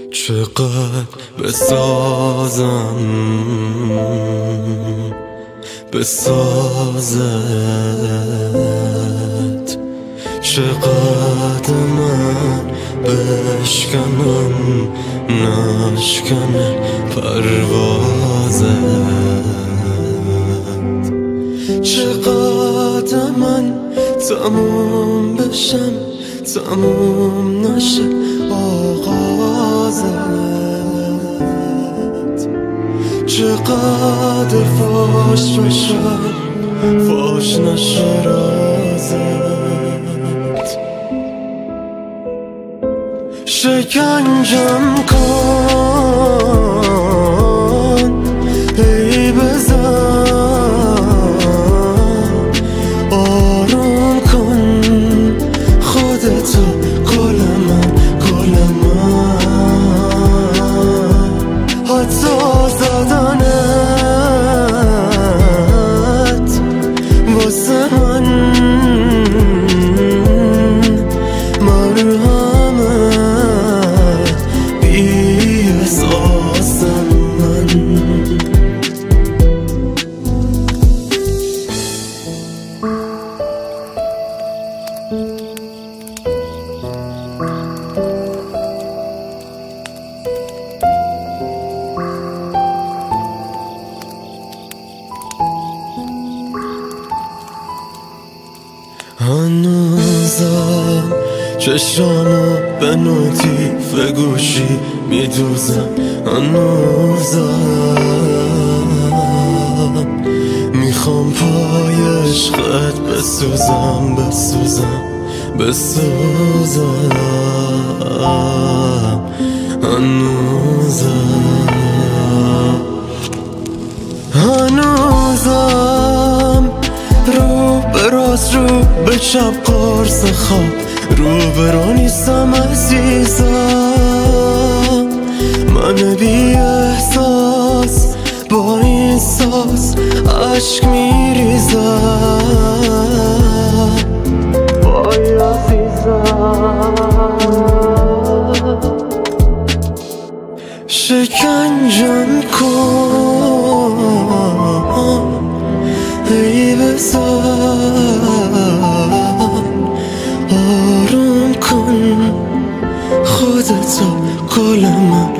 چقدر بسازت، چقدر من بشکنم نشکنه پروازت، چقدر من تموم بشم تموم نشه آغازت، چقدر فاش بشم فاش نشه رازت، شکنجم کن ای بزن، آروم کن خودتو گل من حتی زدنت واسه من مرهمه بی احساس من. هنوزم چشامو به نوتیف گوشی میدوزم، هنوزم میخوام پای عشقت بسوزم هنوزم رو به راست رو به چپ قرص خواب رو برو نیستم عزیزم، من بی احساس با این ساز عشق میریزم وای عزیزم، شکنجم کن ای بزن، آروم کن خودتو گل من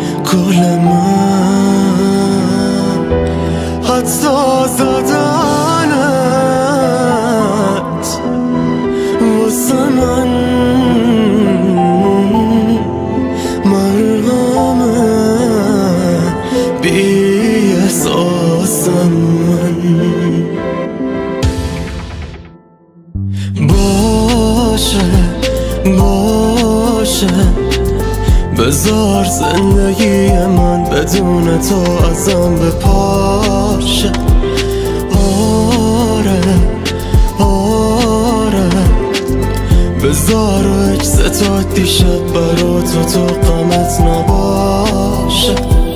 حتی زدنت واسه من مرهمه بی احساس من. باشه بذار زندگی من بدون تو ازم بپاشه، آره بذار عکس تو دیشب برا تو غمت نباشه.